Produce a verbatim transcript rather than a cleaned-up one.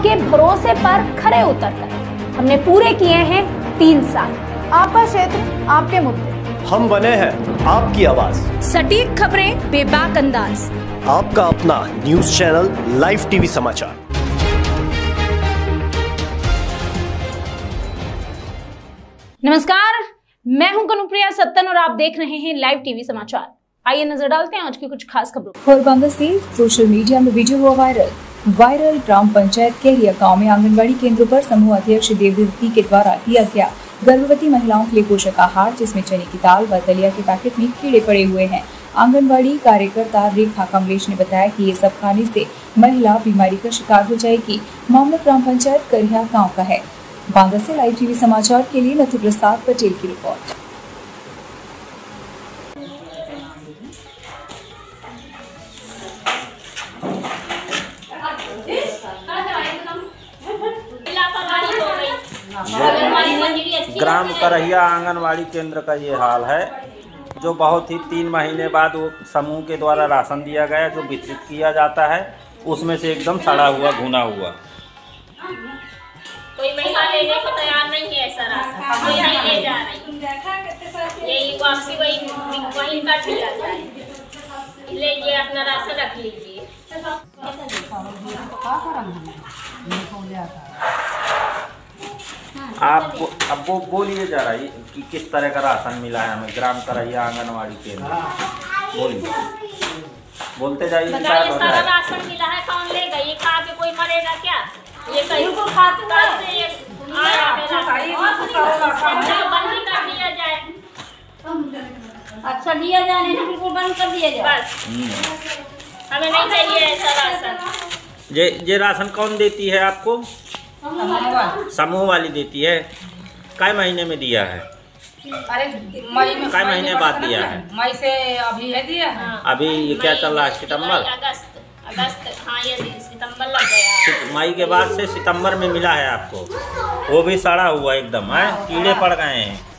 आपके भरोसे पर खरे उतरकर हमने पूरे किए हैं तीन साल। आपका क्षेत्र, आपके मुद्दे, हम बने हैं आपकी आवाज। सटीक खबरें, बेबाक अंदाज, आपका अपना न्यूज चैनल लाइव टीवी समाचार। नमस्कार, मैं हूं कनुप्रिया सत्तन और आप देख रहे हैं लाइव टीवी समाचार। आइए नजर डालते हैं आज की कुछ खास खबरों। पोरबंदर से सोशल मीडिया में वीडियो हुआ वायरल। वायरल ग्राम पंचायत केरिया गांव में आंगनबाड़ी केंद्रों पर समूह अध्यक्ष देवदत्ती के द्वारा दिया गया गर्भवती महिलाओं के लिए पोषक आहार, जिसमें चने की दाल व दलिया के पैकेट में कीड़े पड़े हुए हैं। आंगनबाड़ी कार्यकर्ता रेखा कमलेश ने बताया कि ये सब खाने से महिला बीमारी का शिकार हो जाएगी। मामला ग्राम पंचायत केरिया गाँव का है। बांदा से लाइव टीवी समाचार के लिए नथु प्रसाद पटेल की रिपोर्ट। ग्राम करहिया आंगनवाड़ी केंद्र का ये हाल है, जो बहुत ही तीन महीने बाद वो समूह के द्वारा राशन दिया गया जो वितरित किया जाता है, उसमें से एकदम सड़ा हुआ भुना हुआ। कोई महिला लेने को तैयार नहीं है ऐसा राशन, कोई नहीं ले जा रही। यही वापसी वही वही कर दिया जाए। लीजिए अपना राशन रख लीजिए। आप अब वो बोलिए जा रही कि किस तरह का राशन मिला है हमें ग्राम करहिया आंगनवाड़ी केंद्र। बोलिए, बोलते जाइए। सारा राशन मिला है, कौन लेगा? ये खा के कोई मरेगा क्या? ये कहीं को खाते से आया बंद कर दिया जाए। अच्छा दिया जाए, नहीं बिल्कुल बंद कर दिया जाए। बस हमें नहीं चाहिए ऐसा राशन। ये ये राशन कौन देती है आपको? समूह वाली देती है। काय महीने में दिया है? अरे मई में। काय महीने बाद दिया है? मई से अभी है दिया है। अभी ये क्या चल रहा है? सितंबर, अगस्त अगस्त हाँ ये सितंबर लग गया। मई के बाद से सितंबर में मिला है आपको। वो भी सड़ा हुआ एकदम है, कीड़े पड़ गए हैं।